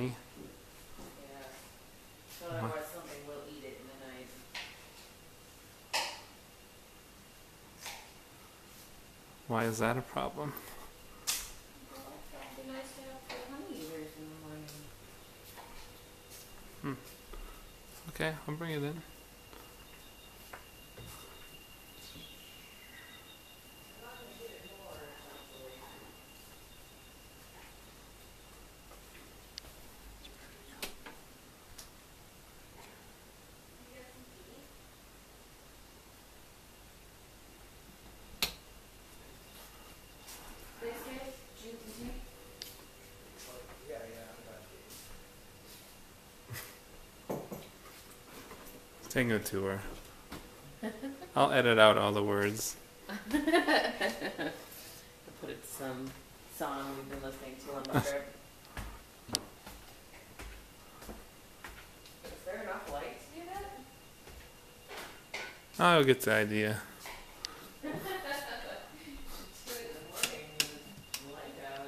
honey. Yeah. So otherwise something will eat it in the night. Why is that a problem? Well, that'd be nice to have for the honey eaters in the morning. Okay, I'll bring it in. I'm not gonna give it more, essentially. You got some tea? Thanks, guys. Juice and tea? It's taking a tour. I'll edit out all the words. I'll put it to some song we've been listening to on the trip. Is there enough light to do that? I'll get the idea. It's 2 in the morning and it's light out.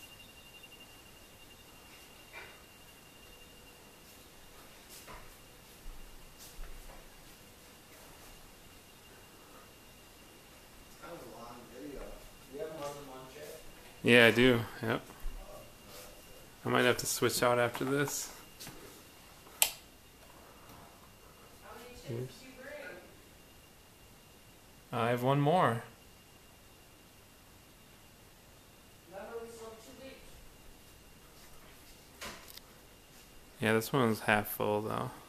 That was a long video. You have more than one chip? Yeah, I do. Yep. I might have to switch out after this. How many chips do you bring? I have one more. Remember we still have 2 weeks. Yeah, this one's half full though.